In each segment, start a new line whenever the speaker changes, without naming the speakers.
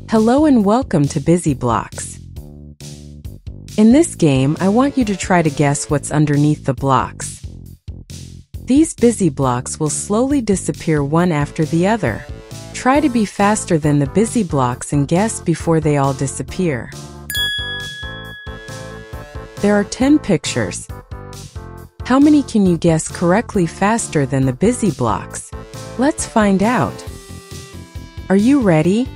Hello and welcome to Busy Blocks. In this game, I want you to try to guess what's underneath the blocks. These busy blocks will slowly disappear one after the other. Try to be faster than the busy blocks and guess before they all disappear. There are 10 pictures. How many can you guess correctly faster than the busy blocks? Let's find out. Are you ready?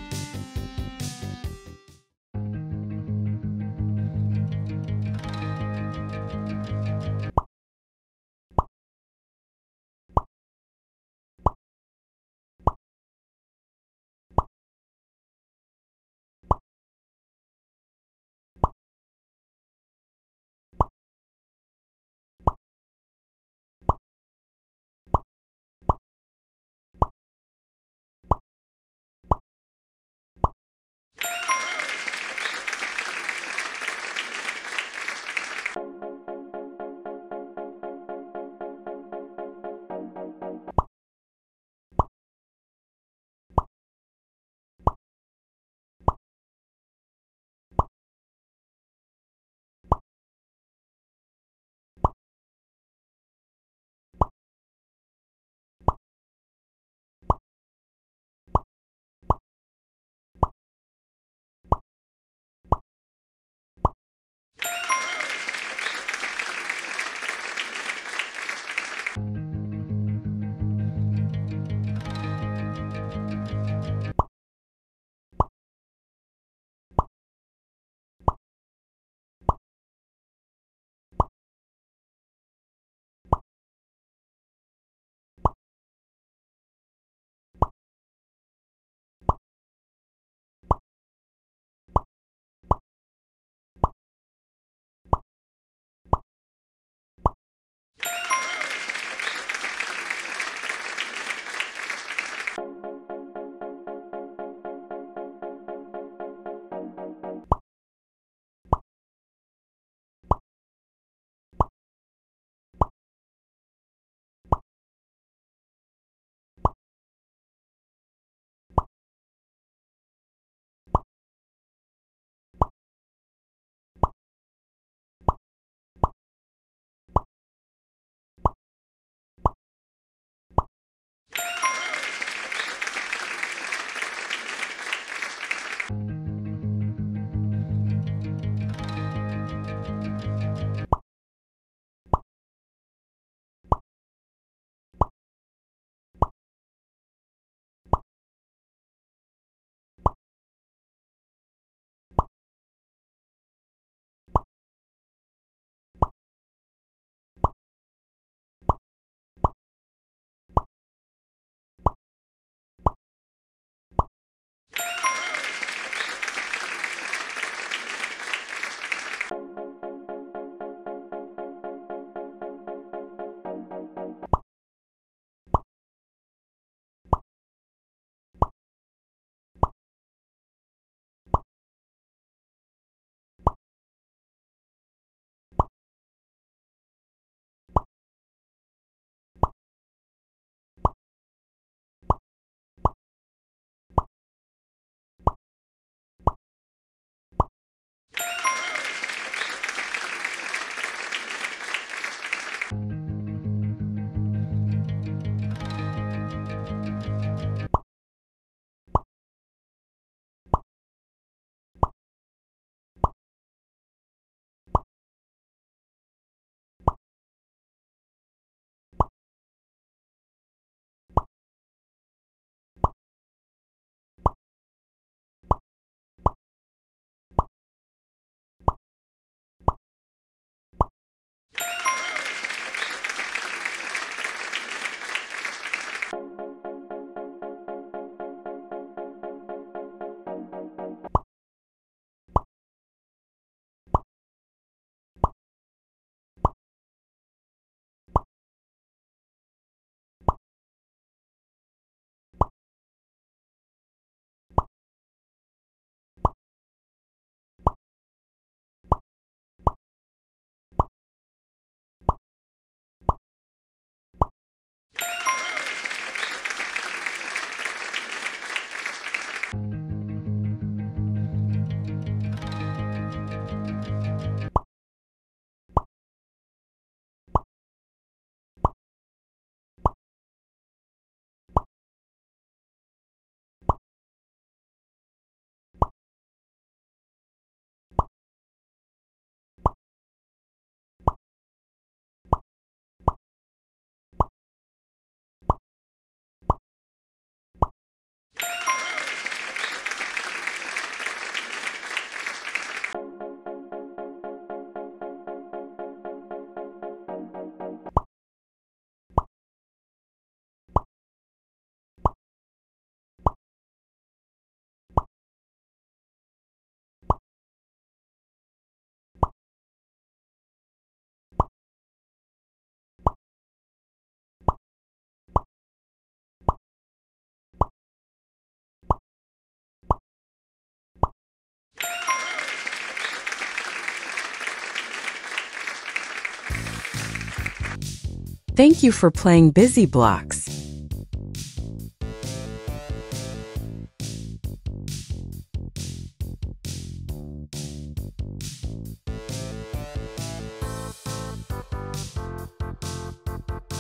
Thank you for playing Busy Blocks.